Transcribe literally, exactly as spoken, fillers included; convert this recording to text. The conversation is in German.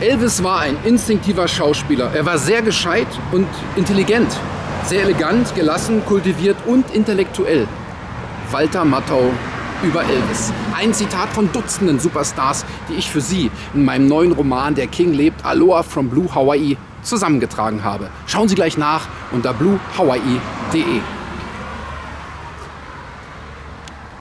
Elvis war ein instinktiver Schauspieler. Er war sehr gescheit und intelligent. Sehr elegant, gelassen, kultiviert und intellektuell. Walter Matthau über Elvis. Ein Zitat von Dutzenden Superstars, die ich für Sie in meinem neuen Roman Der King lebt, Aloha from Blue Hawaii zusammengetragen habe. Schauen Sie gleich nach unter blue hawaii punkt de.